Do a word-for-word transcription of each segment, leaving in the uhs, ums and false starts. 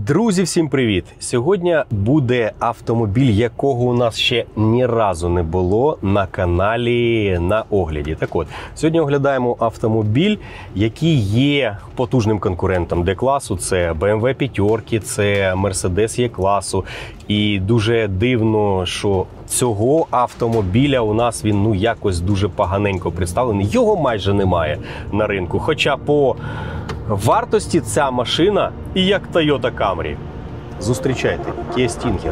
Друзі, всім привіт! Сьогодні буде автомобіль, якого у нас ще ні разу не було на каналі на огляді. Так от, сьогодні оглядаємо автомобіль, який є потужним конкурентом Д-класу. Це Б М В п'ятерки, це Мерседес Е-класу. І дуже дивно, що цього автомобіля у нас він ну якось дуже поганенько представлений. Його майже немає на ринку. Хоча по вартості ця машина і як Toyota Camry. Зустрічайте, Kia Stinger.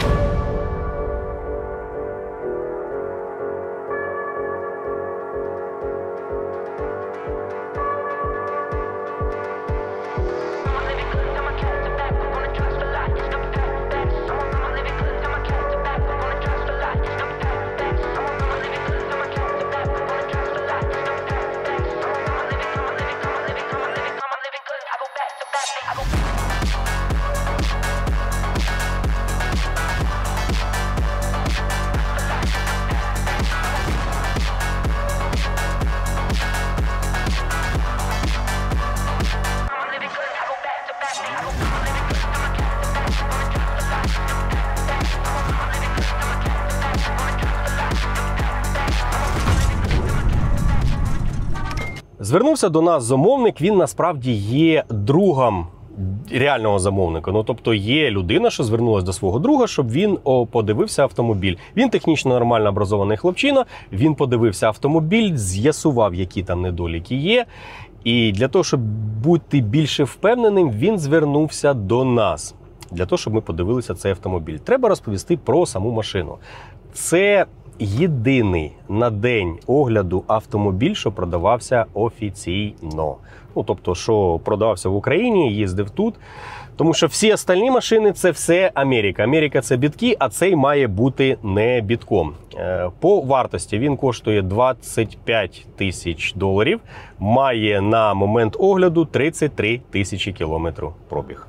Звернувся до нас замовник, він насправді є другом реального замовника. Ну, тобто є людина, що звернулася до свого друга, щоб він о, подивився автомобіль. Він технічно нормально образований хлопчина, він подивився автомобіль, з'ясував, які там недоліки є. І для того, щоб бути більше впевненим, він звернувся до нас. Для того, щоб ми подивилися цей автомобіль. Треба розповісти про саму машину. Це єдиний на день огляду автомобіль, що продавався офіційно. Ну, тобто, що продавався в Україні, їздив тут. Тому що всі остальні машини – це все Америка. Америка – це бітки, а цей має бути не бітком. По вартості він коштує двадцять п'ять тисяч доларів. Має на момент огляду тридцять три тисячі кілометрів пробіг.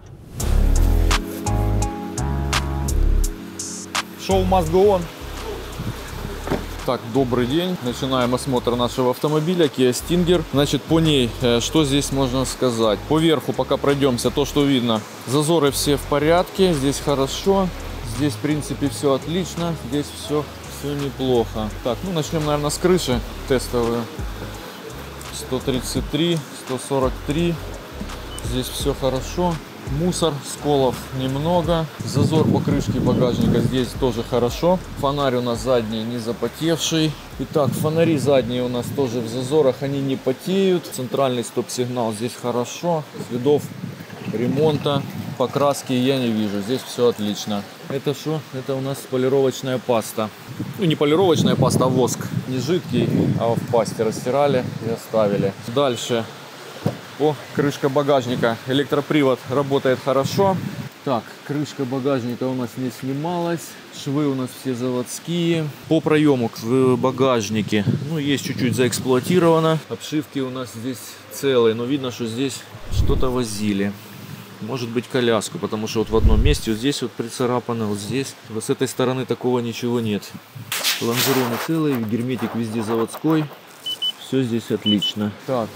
Шоу must go on. Так, добрый день. Начинаем осмотр нашего автомобиля Kia Stinger. Значит, по ней, что здесь можно сказать? По верху пока пройдемся, то, что видно. Зазоры все в порядке, здесь хорошо. Здесь, в принципе, все отлично. Здесь все, все неплохо. Так, ну начнем, наверное, с крыши тестовую. сто тридцать три, сто сорок три. Здесь все хорошо. Мусор, сколов немного. Зазор по крышке багажника здесь тоже хорошо. Фонарь у нас задний не запотевший. Итак, фонари задние у нас тоже в зазорах, они не потеют. Центральный стоп-сигнал здесь хорошо. Следов ремонта, покраски я не вижу. Здесь все отлично. Это что? Это у нас полировочная паста. Ну, не полировочная паста, а воск. Не жидкий, а в пасте растирали и оставили. Дальше. О, крышка багажника. Электропривод работает хорошо. Так, крышка багажника у нас не снималась. Швы у нас все заводские. По проему в багажнике, ну, есть чуть-чуть заэксплуатировано. Обшивки у нас здесь целые, но видно, что здесь что-то возили. Может быть, коляску, потому что вот в одном месте, вот здесь вот прицарапано, вот здесь. Вот с этой стороны такого ничего нет. Лонжероны целые, герметик везде заводской. Все здесь отлично. Так.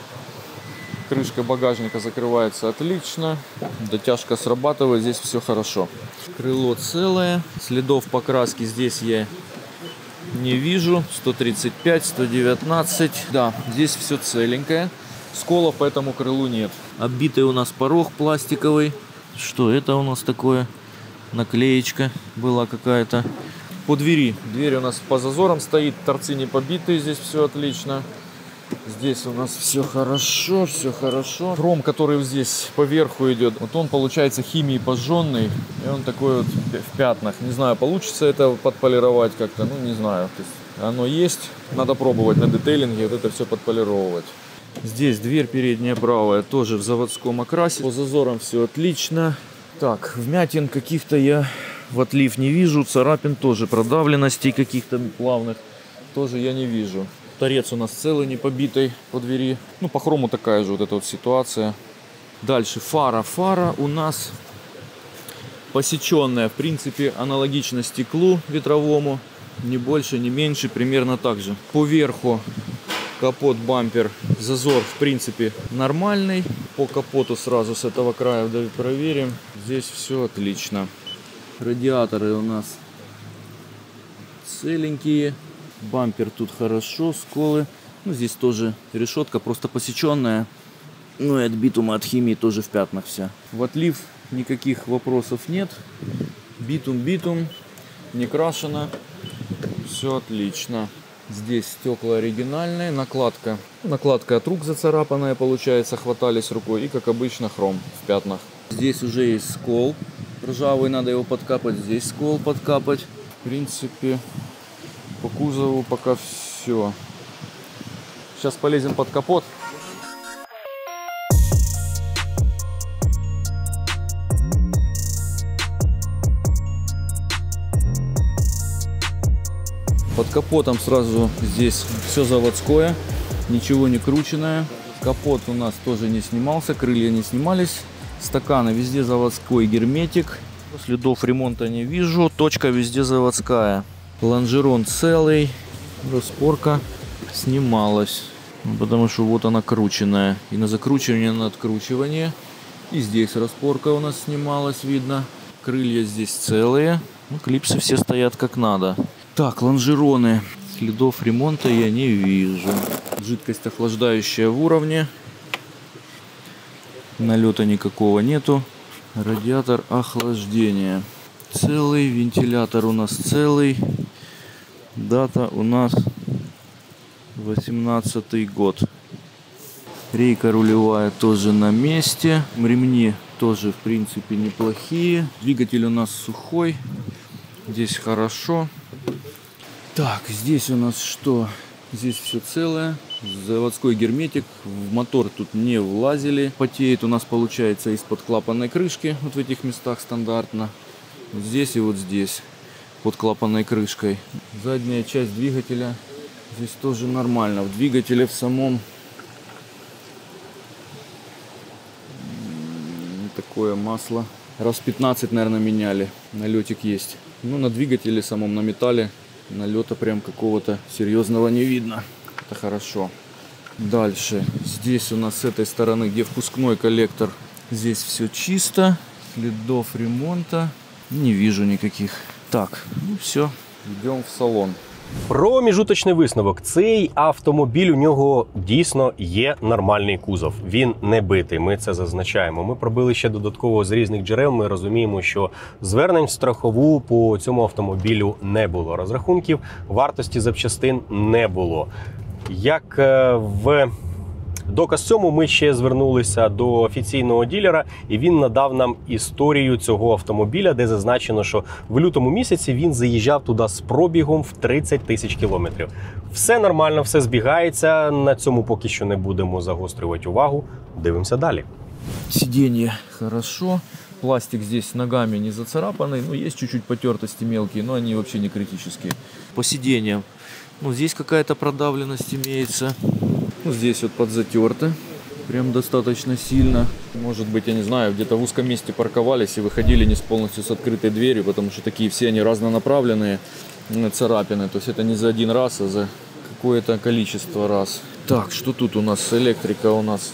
Крышка багажника закрывается отлично. Дотяжка срабатывает. Здесь все хорошо. Крыло целое. Следов покраски здесь я не вижу. сто тридцать пять, сто девятнадцать. Да, здесь все целенькое. Сколов по этому крылу нет. Оббитый у нас порог пластиковый. Что это у нас такое? Наклеечка была какая-то. По двери. Дверь у нас по зазорам стоит. Торцы не побитые. Здесь все отлично. Здесь у нас все хорошо, все хорошо. Хром, который здесь по верху идет, вот он получается химией пожженный, и он такой вот в пятнах. Не знаю, получится это подполировать как-то, ну не знаю. То есть оно есть, надо пробовать на детейлинге вот это все подполировать. Здесь дверь передняя правая тоже в заводском окрасе. По зазорам все отлично. Так, вмятин каких-то я в отлив не вижу, царапин тоже, продавленностей каких-то плавных тоже я не вижу. Торец у нас целый, не побитый по двери. Ну, по хрому такая же вот эта вот ситуация. Дальше фара. Фара у нас посеченная. В принципе, аналогично стеклу ветровому. Ни больше, ни меньше. Примерно так же. По верху Капот, бампер, зазор в принципе нормальный. По капоту сразу с этого края проверим. Здесь все отлично. Радиаторы у нас целенькие. Бампер тут хорошо, сколы. Ну, здесь тоже решетка просто посеченная. Ну и от битума, от химии тоже в пятнах вся. В отлив никаких вопросов нет. Битум, битум. Не крашено. Все отлично. Здесь стекла оригинальные. Накладка. Накладка от рук зацарапанная получается. Хватались рукой. И как обычно хром в пятнах. Здесь уже есть скол. Ржавый, надо его подкапать. Здесь скол подкапать. В принципе, по кузову пока все. Сейчас полезем под капот. Под капотом сразу здесь все заводское, ничего не крученное. Капот у нас тоже не снимался, крылья не снимались. Стаканы везде заводской герметик. Следов ремонта не вижу, точка везде заводская. Лонжерон целый, распорка снималась, потому что вот она крученная. И на закручивание, на откручивание. И здесь распорка у нас снималась, видно. Крылья здесь целые, ну, клипсы все стоят как надо. Так, лонжероны. Следов ремонта я не вижу. Жидкость охлаждающая в уровне. Налета никакого нету. Радиатор охлаждения целый. Вентилятор у нас целый. Дата у нас восемнадцатый год. Рейка рулевая тоже на месте. Ремни тоже в принципе неплохие. Двигатель у нас сухой. Здесь хорошо. Так, здесь у нас что? Здесь все целое. Заводской герметик. В мотор тут не влазили. Потеет у нас получается из-под клапанной крышки. Вот в этих местах стандартно. Вот здесь и вот здесь. Под клапанной крышкой. Задняя часть двигателя. Здесь тоже нормально. В двигателе в самом такое масло. Раз пятнадцать, наверное, меняли. Налетик есть. Ну, на двигателе самом, на металле, налета прям какого-то серьезного не видно. Это хорошо. Дальше. Здесь у нас с этой стороны, где впускной коллектор, здесь все чисто. Следов ремонта не вижу никаких. Так, ну все, йдемо в салон. Проміжуточний висновок. Цей автомобіль, у нього дійсно є нормальний кузов. Він не битий, ми це зазначаємо. Ми пробили ще додатково з різних джерел, ми розуміємо, що звернень в страхову по цьому автомобілю не було. Розрахунків вартості запчастин не було. Як в доказ цьому ми ще звернулися до офіційного ділера, і він надав нам історію цього автомобіля, де зазначено, що в лютому місяці він заїжджав туди з пробігом в тридцять тисяч кілометрів. Все нормально, все збігається, на цьому поки що не будемо загострювати увагу. Дивимося далі. Сиденье хорошо, пластик здесь ногами не зацарапанный, ну есть чуть-чуть потертости мелкие, но они вообще не критические. По сиденьям, ну здесь какая-то продавленность имеется. Ну, здесь вот подзатерто, прям достаточно сильно. Может быть, я не знаю, где-то в узком месте парковались и выходили не с полностью с открытой дверью, потому что такие все они разнонаправленные царапины. То есть это не за один раз, а за какое-то количество раз. Так, что тут у нас? Электрика у нас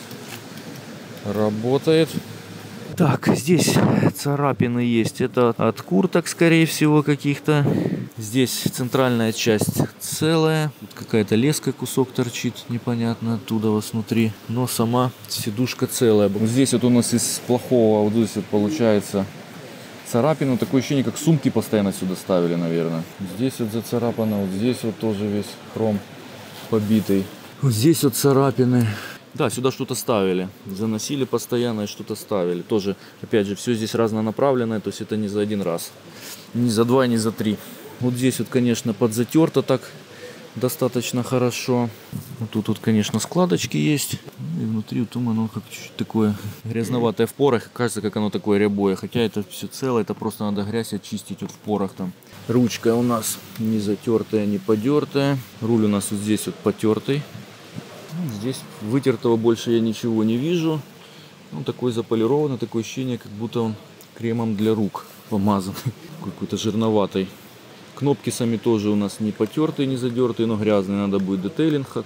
работает. Так, здесь царапины есть. Это от курток, скорее всего, каких-то. Здесь центральная часть целая. Какая-то леска, кусок торчит, непонятно оттуда вот внутри. Но сама сидушка целая. Здесь вот у нас из плохого, вот здесь вот получается царапина. Такое ощущение, как сумки постоянно сюда ставили, наверное. Здесь вот зацарапано, вот здесь вот тоже весь хром побитый. Вот здесь вот царапины. Да, сюда что-то ставили, заносили постоянно и что-то ставили. Тоже, опять же, все здесь разнонаправленное, то есть это не за один раз, не за два, не за три. Вот здесь вот, конечно, подзатерто так достаточно хорошо. Вот тут, вот, конечно, складочки есть. И внутри вот оно как чуть-чуть такое грязноватое в порах. Кажется, как оно такое рябое. Хотя это все целое, это просто надо грязь очистить вот в порах там. Ручка у нас не затертая, не подертая. Руль у нас вот здесь вот потертый. Здесь вытертого больше я ничего не вижу. Он такой заполированный, такое ощущение, как будто он кремом для рук помазан. Какой-то жирноватый. Кнопки сами тоже у нас не потертые, не задертые, но грязные. Надо будет детейлинг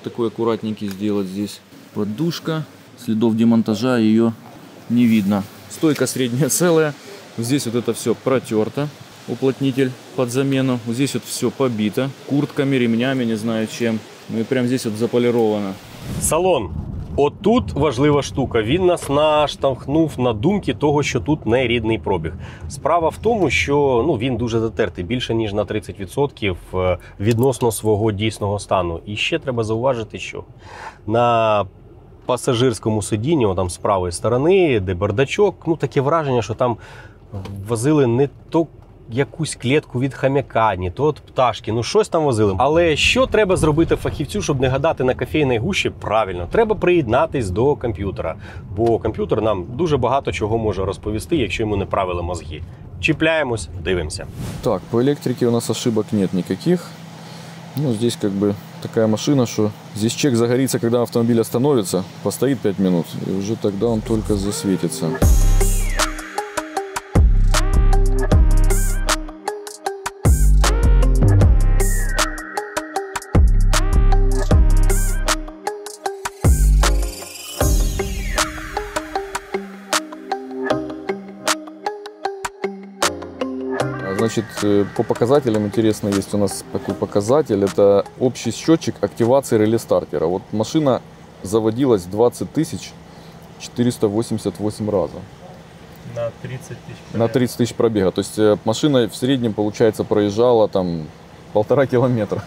такой аккуратненький сделать здесь. Подушка. Следов демонтажа ее не видно. Стойка средняя целая. Здесь вот это все протерто. Уплотнитель под замену. Вот здесь вот все побито. Куртками, ремнями, не знаю чем. Ну и прям здесь вот заполировано. Салон. От тут важлива штука. Він нас наштовхнув на думки того, що тут не рідний пробіг. Справа в тому, що ну, він дуже затертий, більше ніж на тридцять відсотків відносно свого дійсного стану. І ще треба зауважити, що на пасажирському сидінні, там з правої сторони, де бардачок, ну таке враження, що там возили не то якусь клітку від хам'яка, ні то от пташки, ну щось там возили. Але що треба зробити фахівцю, щоб не гадати на кофейній гущі? Правильно, треба приєднатись до комп'ютера, бо комп'ютер нам дуже багато чого може розповісти, якщо йому не правили мозги. Чіпляємось, дивимося. Так, по электрике у нас ошибок нет никаких. Ну, здесь как бы такая машина, что здесь чек загорится, когда автомобиль остановится, постоит пять минут, и уже тогда он только засветится. Значит, по показателям интересно, есть у нас такой показатель. Это общий счетчик активации реле-стартера. Вот машина заводилась двадцать тысяч четыреста восемьдесят восемь раза. На тридцать тысяч пробега. На тридцать тысяч пробега. То есть машина в среднем, получается, проезжала там полтора километра.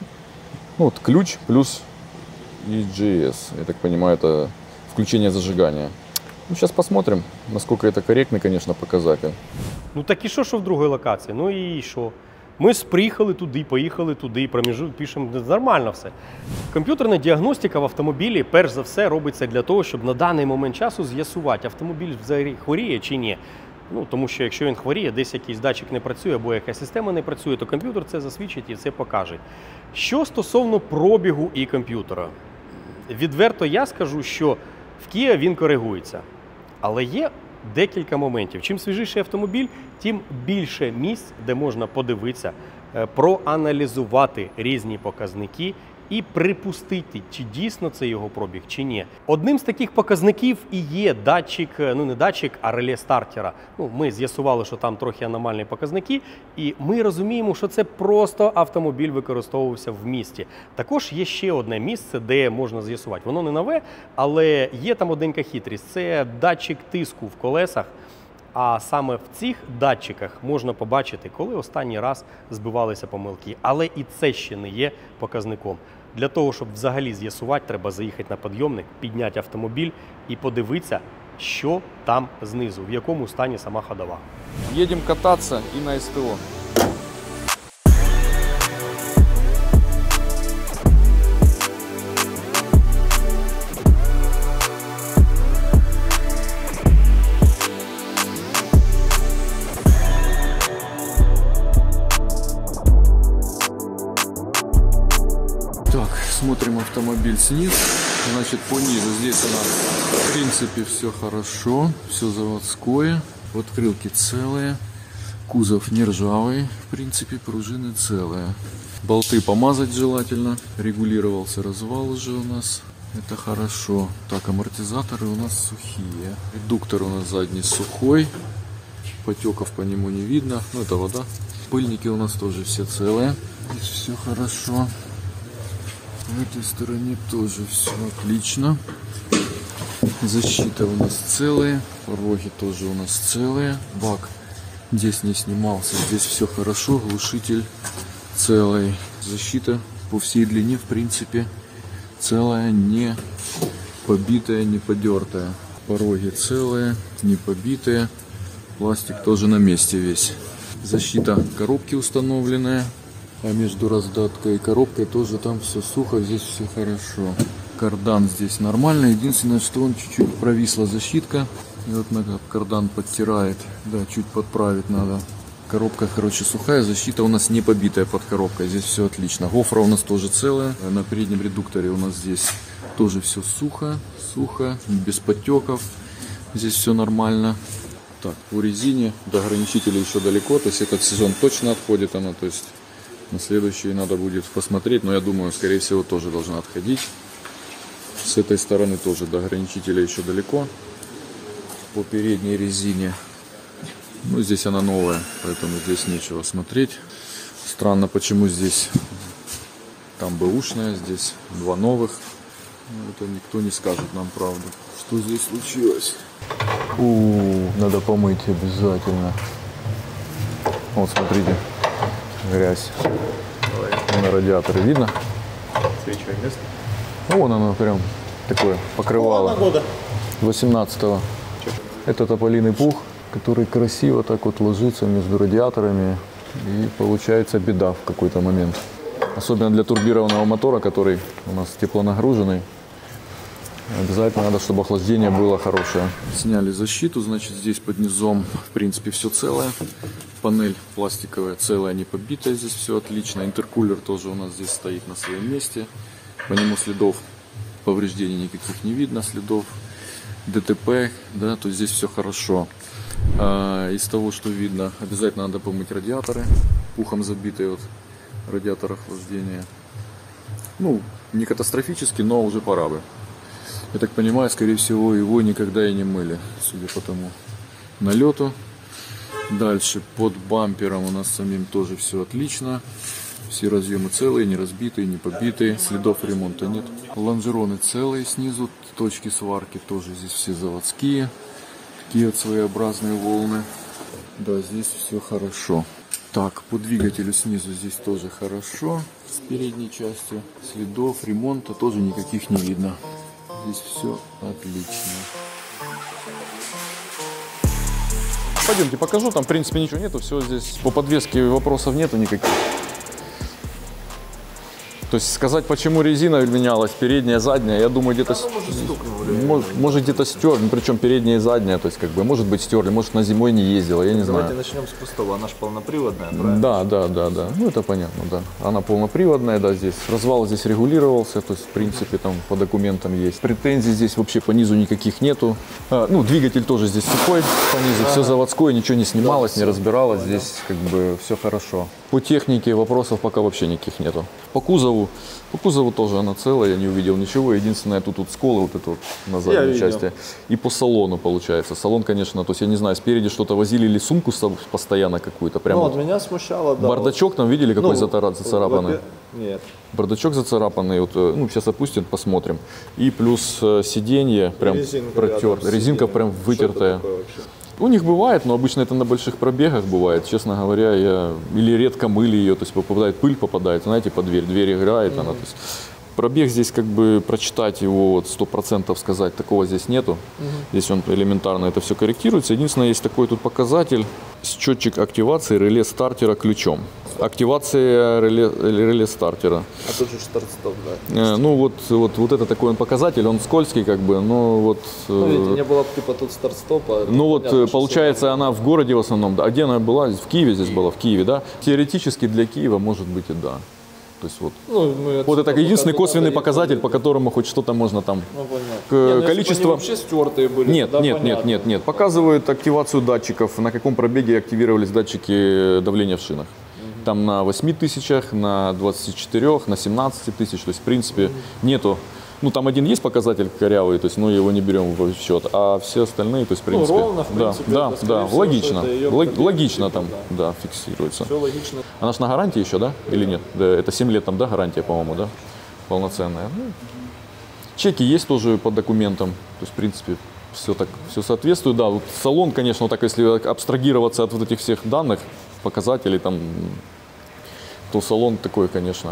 Ну, вот ключ плюс и джи эс. Я так понимаю, это включение зажигания. Ну, сейчас посмотрим, насколько это корректный, конечно, показатель. Ну так і що, що в другій локації? Ну і що? Ми приїхали туди, поїхали туди, проміжу, пишемо, нормально все. Комп'ютерна діагностика в автомобілі, перш за все, робиться для того, щоб на даний момент часу з'ясувати, автомобіль взагалі хворіє чи ні. Ну, тому що якщо він хворіє, десь якийсь датчик не працює або якась система не працює, то комп'ютер це засвідчить і це покаже. Що стосовно пробігу і комп'ютера? Відверто я скажу, що в Kia він коригується. Але є декілька моментів. Чим свіжіший автомобіль, тим більше місць, де можна подивитися, проаналізувати різні показники і припустити, чи дійсно це його пробіг, чи ні. Одним з таких показників і є датчик, ну не датчик, а реле стартера. Ну, ми з'ясували, що там трохи аномальні показники, і ми розуміємо, що це просто автомобіль використовувався в місті. Також є ще одне місце, де можна з'ясувати. Воно не нове, але є там одненька хитрість. Це датчик тиску в колесах. А саме в цих датчиках можна побачити, коли останній раз збивалися помилки. Але і це ще не є показником. Для того, щоб взагалі з'ясувати, треба заїхати на підйомник, підняти автомобіль і подивитися, що там знизу, в якому стані сама ходова. Едем кататься и на СТО. Смотрим автомобиль снизу. Значит, по низу здесь у нас в принципе все хорошо, все заводское. Подкрылки целые, кузов не ржавый, в принципе пружины целые. Болты помазать желательно, регулировался развал уже у нас, это хорошо. Так, амортизаторы у нас сухие. Редуктор у нас задний сухой, потеков по нему не видно, ну это вода. Пыльники у нас тоже все целые, здесь все хорошо. В этой стороне тоже все отлично. Защита у нас целая. Пороги тоже у нас целые. Бак здесь не снимался. Здесь все хорошо. Глушитель целый. Защита по всей длине в принципе целая, не побитая, не подертая. Пороги целые, не побитые. Пластик тоже на месте весь. Защита коробки установленная. А между раздаткой и коробкой тоже там все сухо, здесь все хорошо. Кардан здесь нормально, единственное, что он чуть-чуть провисла защитка. И вот на кардан подтирает, да, чуть подправить надо. Коробка, короче, сухая, защита у нас не побитая под коробкой, здесь все отлично. Гофра у нас тоже целая, на переднем редукторе у нас здесь тоже все сухо, сухо, без подтеков. Здесь все нормально. Так, по резине до ограничителя еще далеко, то есть этот сезон точно отходит она, то есть На следующий надо будет посмотреть, но я думаю, скорее всего, тоже должна отходить. С этой стороны тоже до ограничителя еще далеко. По передней резине. Ну, здесь она новая, поэтому здесь нечего смотреть. Странно, почему здесь там бэушная, здесь два новых. Ну, это никто не скажет нам правду. Что здесь случилось? У, надо помыть обязательно. Вот, смотрите, грязь. На радиаторе видно? Свечное место. Вон оно прям такое покрывало. Года. восемнадцатого. Это тополиный пух, который красиво так вот ложится между радиаторами. И получается беда в какой-то момент. Особенно для турбированного мотора, который у нас теплонагруженный. Обязательно надо, чтобы охлаждение было хорошее. Сняли защиту, значит, здесь под низом, в принципе, все целое. Панель пластиковая целая, не побитая, здесь все отлично. Интеркулер тоже у нас здесь стоит на своем месте. По нему следов повреждений никаких не видно, следов ДТП, да, то здесь все хорошо. А, из того, что видно, обязательно надо помыть радиаторы, пухом забитые вот радиатор охлаждения. Ну, не катастрофически, но уже пора бы. Я так понимаю, скорее всего, его никогда и не мыли, судя по тому налету. Дальше под бампером у нас самим тоже все отлично. Все разъемы целые, не разбитые, не побитые. Следов ремонта нет. Лонжероны целые снизу. Точки сварки тоже здесь все заводские. Такие вот своеобразные волны. Да, здесь все хорошо. Так, по двигателю снизу здесь тоже хорошо. С передней части следов ремонта тоже никаких не видно. Здесь все отлично. Пойдемте покажу, там в принципе ничего нету, все здесь по подвеске вопросов нету никаких. То есть сказать, почему резина менялась, передняя, задняя, я думаю, где-то может, может где-то стерли, ну, причем передняя и задняя, то есть как бы может быть стерли, может на зимой не ездила, я не Давайте знаю. начнем с пустого, она же полноприводная, правильно? Да, да, да, да, ну это понятно, да. Она полноприводная, да, здесь развал здесь регулировался, то есть в принципе там по документам есть. Претензий здесь вообще по низу никаких нету. А, ну двигатель тоже здесь сухой по низу, ага. Все заводское, ничего не снималось, да, не разбиралось, понял. Здесь как бы все хорошо. По технике вопросов пока вообще никаких нету. По кузову, по кузову тоже она целая, я не увидел ничего. Единственное, тут, тут сколы вот это вот на задней части. И по салону получается. Салон, конечно, то есть я не знаю, спереди что-то возили или сумку постоянно какую-то. Прямо ну, вот вот меня смущало, да. Бардачок там видели, какой ну, зацарапанный? Нет. Бардачок зацарапанный, вот, ну сейчас опустим, посмотрим. И плюс сиденье прям протер, резинка прям вытертая. У них бывает, но обычно это на больших пробегах бывает. Честно говоря, я или редко мыли ее, то есть попадает пыль, попадает, знаете, под дверь, дверь играет, mm-hmm. она, то есть пробег здесь как бы прочитать его вот сто процентов сказать, такого здесь нету. Mm-hmm. Здесь он элементарно это все корректируется. Единственное, есть такой тут показатель, счетчик активации реле стартера ключом. Активация реле, реле стартера. А тут же старт-стоп, да? Э, ну вот, вот, вот это такой он показатель, он скользкий как бы, но вот... Ну, видите, не было типа тут старт-стопа. Ну вот понятно, получается она в городе в основном, а где она была? В Киеве здесь была, в Киеве, да? Теоретически для Киева может быть и да. То есть вот, ну, вот это единственный косвенный показатель, по которому хоть что-то можно там... Ну, к, не, ну, количество... вообще стертые были, нет, нет, нет, нет, нет. Показывают активацию датчиков, на каком пробеге активировались датчики давления в шинах. Mm-hmm. Там на восьми тысячах, на двадцати четырёх, на семнадцати тысяч. То есть в принципе mm-hmm. нету... Ну, там один есть показатель корявый, то есть, ну, его не берем в счет, а все остальные, то есть, в принципе, ну, ровно, в принципе, да, это, да, да, всего, логично, лог, логично там, да. да, фиксируется. Все логично. Она же на гарантии еще, да, или нет? Да, это семь лет там, да, гарантия, по-моему, да, полноценная. Ну, чеки есть тоже по документам, то есть, в принципе, все так, все соответствует, да, вот салон, конечно, вот так, если абстрагироваться от вот этих всех данных, показателей, там, то салон такой, конечно,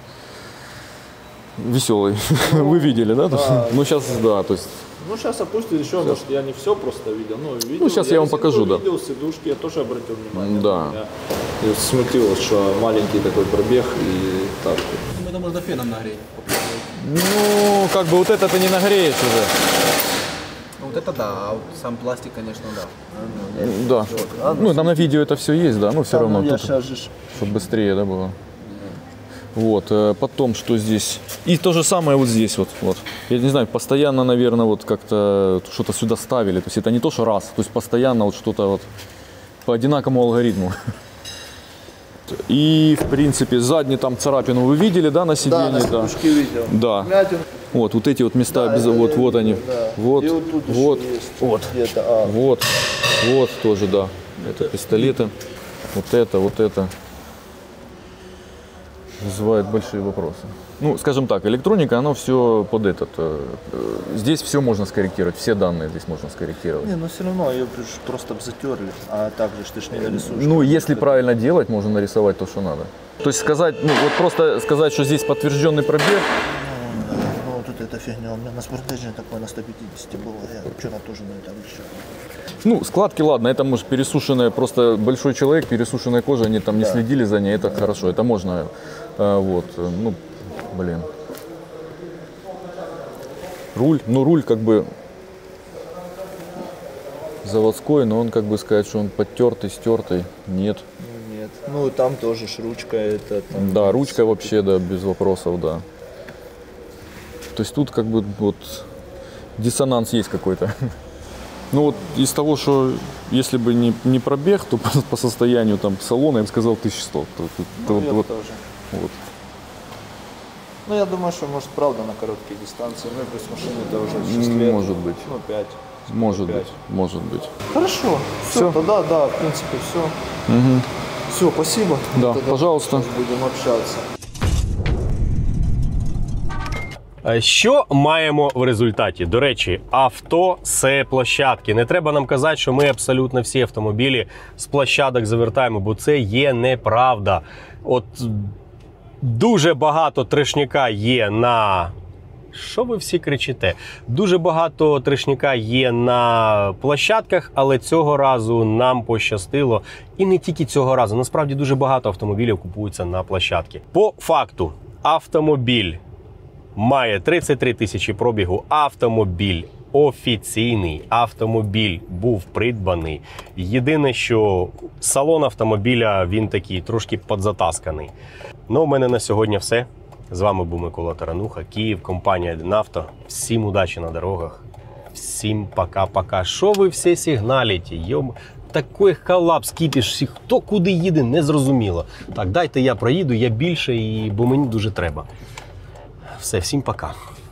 веселый. Ну, вы видели, да? Да. Ну сейчас, да, то есть. Ну сейчас опустили еще, может я не все просто видел. Ну, видел, ну сейчас я, я вам покажу, видел, да. Видел сидушки, я тоже обратил внимание. Да. Меня смутило, что маленький такой пробег и так. Это можно феном нагреть. Ну, как бы вот это-то не нагреешь уже. Вот это да, а вот сам пластик, конечно, да. Да. А, ну, там на видео это все есть, да, но все да, равно. Ну, тут, чтобы быстрее, да, было. Вот, потом, что здесь. И то же самое вот здесь вот, вот. Я не знаю, постоянно, наверное, вот как-то что-то сюда ставили. То есть это не то, что раз, то есть постоянно вот что-то вот по одинаковому алгоритму. И, в принципе, задний там царапину вы видели, да, на Да, сиденье? на Да. сидушке видел. Да. Вмятин. Вот, вот эти вот места, Да, без- это вот, я вот они. да. Вот, И вот тут еще вот, есть вот, где-то, а. вот, вот тоже, да. Это пистолеты. Вот это, вот это. Вызывает большие вопросы. Ну, скажем так, электроника, оно все под этот. э, э, Здесь все можно скорректировать, все данные здесь можно скорректировать. Не, но все равно ее просто бы затерли, а так же ж ты ж не нарисуешь. Ну, если правильно делать, можно нарисовать то, что надо. То есть сказать, ну, вот просто сказать, что здесь подтвержденный пробег, Ну, вот тут эта фигня, у меня на спортеджине такое на сто пятьдесят было, я вчера тоже на этом решал. ну, складки, ладно, это может пересушенная, просто большой человек, пересушенная кожа, они там не Да. следили за ней, это хорошо, это можно, э, вот, э, ну, блин. Руль, ну, руль как бы заводской, но он как бы сказать, что он подтертый, стертый, нет. Ну, нет. Ну, там тоже ж ручка, это там. Да, ручка вообще, да, без вопросов, да. То есть тут как бы вот диссонанс есть какой-то. Ну вот из того, что если бы не, не пробег, то по, по состоянию там салона я бы сказал тысяча сто. То- то- то Ну, вот, я вот, тоже. вот. Ну, я думаю, что, может, правда, на короткие дистанции. Ну, и плюс машины это уже шесть лет. Может быть. Ну, пять. Может пять. быть, может быть. Хорошо. Все, Всё? тогда, да, в принципе, все. Все, спасибо. Да, Тогда пожалуйста. Будем общаться. Е, Що маємо в результаті? До речі, авто з площадки. Не треба нам казати, що ми абсолютно всі автомобілі з площадок завертаємо, бо це є неправда. От дуже багато трешняка є на... Що ви всі кричите? Дуже багато трешняка є на площадках, але цього разу нам пощастило. І не тільки цього разу. Насправді дуже багато автомобілів купуються на площадки. По факту, автомобіль має тридцять три тисячі пробігу, автомобіль офіційний, автомобіль був придбаний. Єдине, що салон автомобіля, він такий трошки подзатасканий. Ну, у мене на сьогодні все. З вами був Микола Тарануха, Київ, компанія один авто. Всім удачі на дорогах. Всім пока-пока. Що ви всі сигналите? Йом... Такий колапс, кіпіш, хто куди їде, не зрозуміло. Так, дайте я проїду, я більше, і... бо мені дуже треба. Все, всім пока.